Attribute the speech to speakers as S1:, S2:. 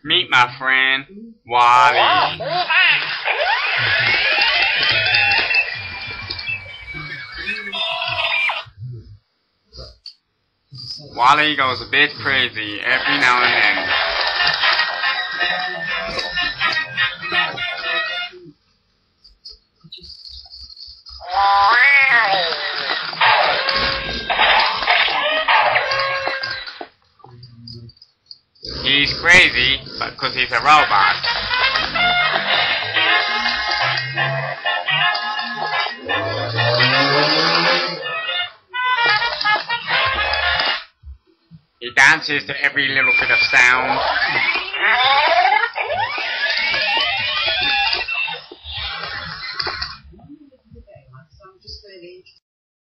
S1: Meet my friend, Wally. Wally goes a bit crazy every now and then. He's crazy, but because he's a robot. He dances to every little bit of sound.